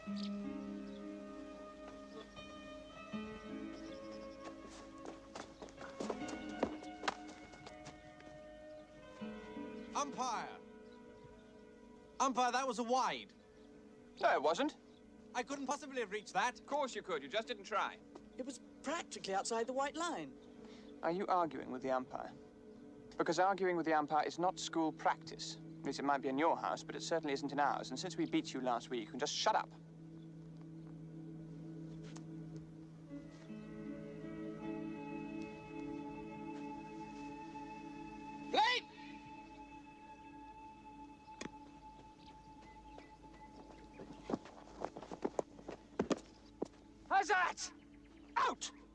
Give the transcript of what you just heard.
Umpire! Umpire, that was a wide. No, it wasn't. I couldn't possibly have reached that. Of course you could, you just didn't try. It was practically outside the white line. Are you arguing with the umpire? Because arguing with the umpire is not school practice. At least it might be in your house, but it certainly isn't in ours. And since we beat you last week, you can just shut up. Play! How's that? Out!